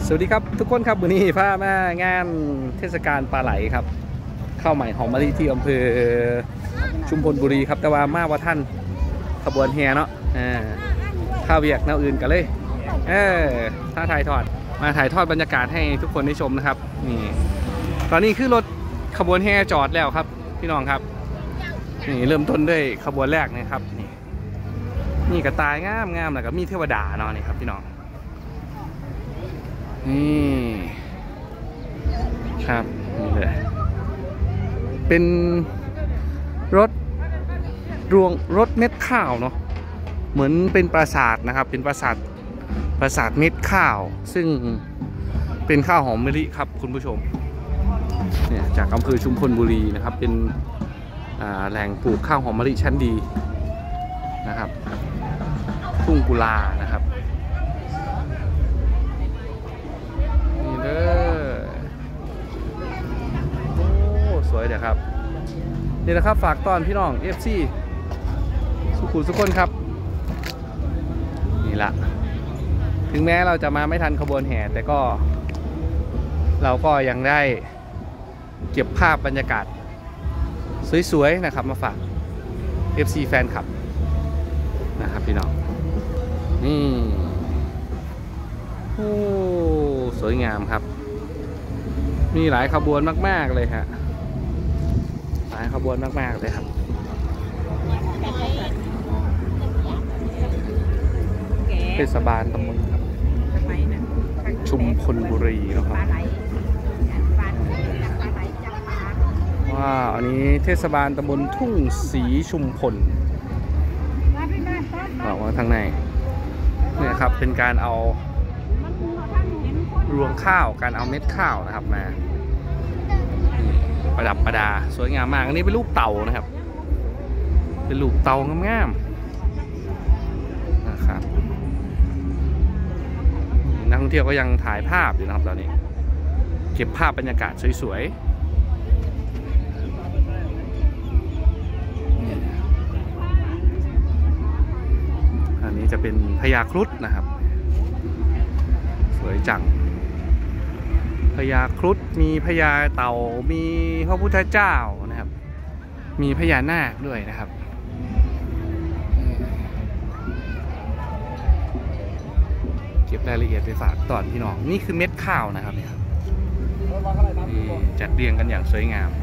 สวัสดีครับทุกคนครับวันนี้พามางานเทศกาลปลาไหลครับข้าวใหม่หอมมะลิที่อำเภอชุมพลบุรีครับแต่ว่ามาว่าท่านขบวนแห่เนาะข้าวเวียกแนวอื่นกันเลยถ้าถ่ายทอดมาถ่ายทอดบรรยากาศให้ทุกคนได้ชมนะครับนี่ตอนนี้คือรถขบวนแห่จอดแล้วครับพี่น้องครับนี่เริ่มต้นด้วยขบวนแรกนะครับนี่กระต่ายงามแล้วก็มีเทวดาเนาะนี่ครับพี่น้องนี่ครับนี่เลยเป็นรถเม็ดข้าวเนาะเหมือนเป็นปราสาทนะครับเป็นปราสาทเม็ดข้าวซึ่งเป็นข้าวหอมมะลิครับคุณผู้ชมเนี่ยจากอำเภอชุมพลบุรีนะครับเป็นแหล่งปลูกข้าวหอมมะลิชั้นดีนะครับทุ่งกุลานะครับนี่เด้อโอ้สวยเดี๋ยวครับนี่นะครับฝากตอนพี่น้อง FC สุขุมสุขคนครับนี่ละถึงแม้เราจะมาไม่ทันขบวนแห่แต่ก็เราก็ยังได้เก็บภาพบรรยากาศสวยๆนะครับมาฝาก FC แฟนคลับนะครับพี่น้องนี่โอ้สวยงามครับมีหลายขบวนมากๆเลยฮะหลายขบวนมากๆเลยครับเทศบาลตำบลชุมพลบุรีนะครับว้าวอันนี้เทศบาลตำบลทุ่งศรีชุมพลบอกว่าทางในเนี่ยครับเป็นการเอารวงข้าวการเอาเม็ดข้าวนะครับมาประดับประดาสวยงามมากอันนี้เป็นรูปเต่านะครับเป็นรูปเต่างามๆนะครับนักท่องเที่ยวก็ยังถ่ายภาพอยู่นะครับตอนนี้เก็บภาพบรรยากาศสวยๆอันนี้จะเป็นพญาครุฑนะครับสวยจังพญาครุฑมีพญาเต่ามีพระพุทธเจ้านะครับมีพญานาคด้วยนะครับเก็บรายละเอียดไปฝากตอนพี่น้องนี่คือเม็ดข้าวนะครับเนี่ยจัดเรียงกันอย่างสวยงาม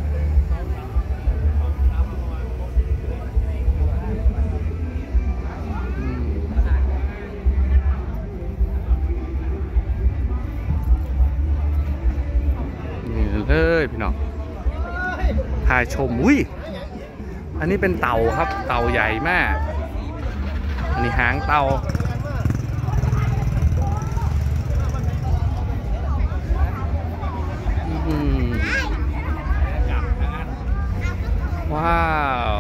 เลยพี่น้องพาชมอุ้ยอันนี้เป็นเต่าครับเต่าใหญ่มากอันนี้หางเต่าว้าว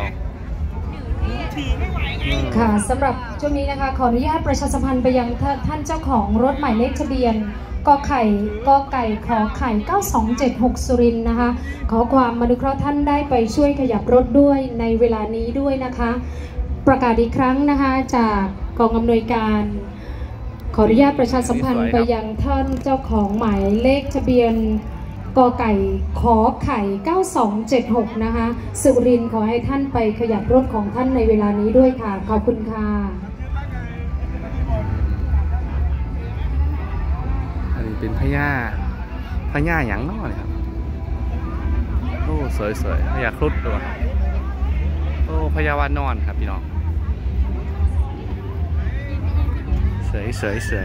ค่ะสำหรับช่วงนี้นะคะขออนุญาตประชาสัมพันธ์ไปยังท่านเจ้าของรถหมายเลขทะเบียนกไก่ขอไข่9276สุรินทร์นะคะขอความอนุเคราะห์ท่านได้ไปช่วยขยับรถด้วยในเวลานี้ด้วยนะคะประกาศอีกครั้งนะคะจากกองอำนวยการขออนุญาตประชาสัมพันธ์ไปยังท่านเจ้าของหมายเลขทะเบียนกไก่ขอไข่9276นะคะสุรินทร์ขอให้ท่านไปขยับรถของท่านในเวลานี้ด้วยค่ะขอบคุณค่ะเป็นพญาหยังน้อยครับโอ้สวยพญาครุฑตัวโอ้พญาวานอนครับพี่น้องสวย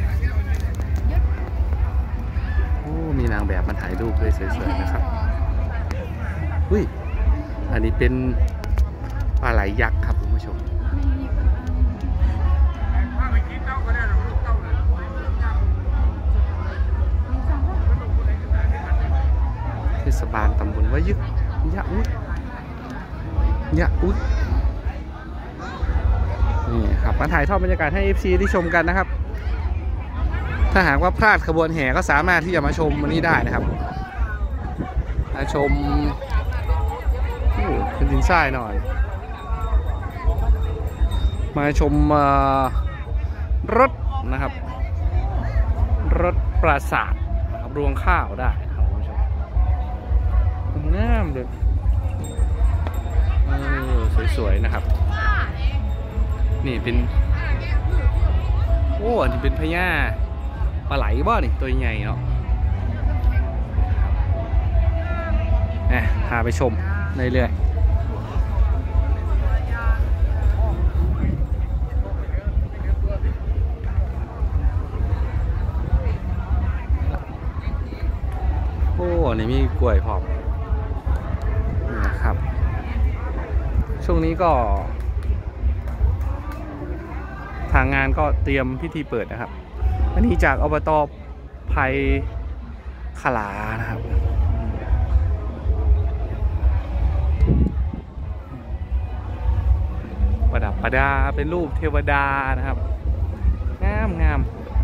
โอ้มีนางแบบมาถ่ายรูปด้วยสวยๆนะครับอุ้ยอันนี้เป็นปลาไหลยักษ์ครับคุณผู้ชมเทศบาลตำบลวายึกยะอุดนี่ครับมาถ่ายทอดบรรยากาศให้ FC ที่ชมกันนะครับถ้าหากว่าพลาดขบวนแห่ก็สามารถที่จะมาชมวันนี้ได้นะครับมาชมเป็นดินทรายหน่อยมาชมรถนะครับรรถปราสาทนะครับรวงข้าวได้ครับคุณผู้ชมงามเลยสวยๆนะครับนี่เป็นโอ้อันนี้เป็นพญาปลาไหลบ่นี่ตัวใหญ่เนาะพาไปชมเรื่อยๆโอ้อันนี้มีกล้วยพร้อมนะครับช่วงนี้ก็ทางงานก็เตรียมพิธีเปิดนะครับอันนี้จากอบต.ไผ่ขลานะครับประดับประดาเป็นรูปเทวดานะครับงาม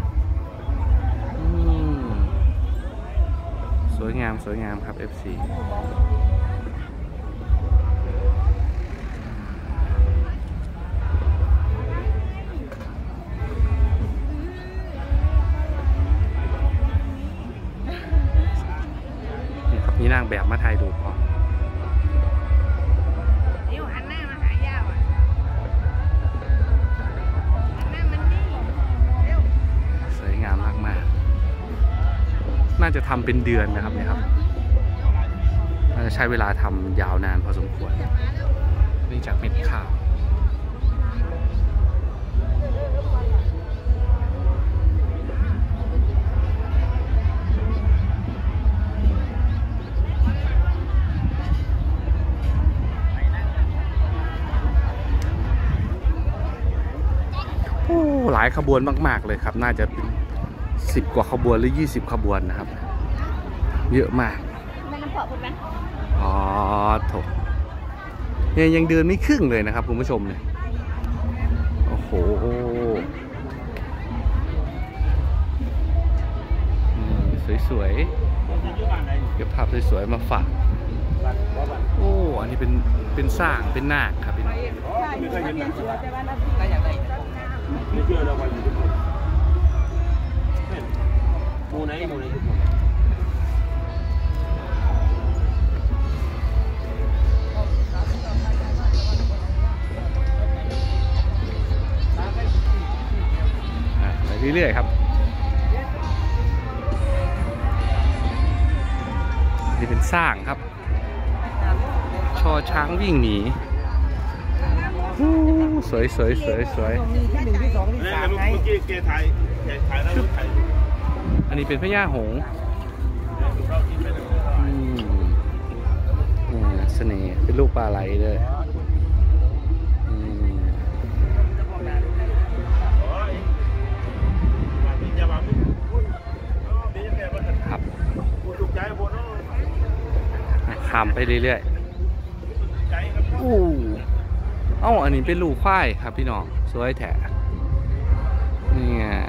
สวยงามครับ FC นี่นางแบบมาถ่ายรูปพอสวยงามมากๆน่าจะทำเป็นเดือนนะครับเนี่ยครับน่าจะใช้เวลาทำยาวนานพอสมควรนี่จากเม็ดข้าวหลายขบวนมากๆเลยครับน่าจะเป็น10 กว่าขบวนหรือ20 ขบวนนะครับเยอะมากอ๋อโถยังเดินไม่ครึ่งเลยนะครับคุณผู้ชมเนี่ยโอ้โหสวยๆเก็บภาพสวยๆมาฝากโอ้อันนี้เป็นสร้างเป็นนาคครับพี่น้องไม่เชื่อเราไปอยู่ทุกคนมูไหนทุกคนไปเรื่อยๆครับนี่เป็นสร้างครับชอช้างวิ่งหนีสวยอันนี้เป็นพญาหงส์เสน่ห์เป็นลูกปลาไหลเลยครับข้ามไปเรื่อยๆอันนี้เป็นลูกควายครับพี่น้องสวยแท้นี่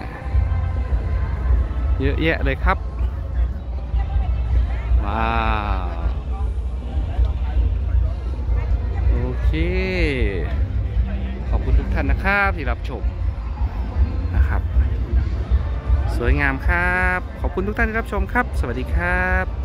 เยอะแยะเลยครับว้าวโอเคขอบคุณทุกท่านนะครับที่รับชมนะครับสวยงามครับขอบคุณทุกท่านที่รับชมครับสวัสดีครับ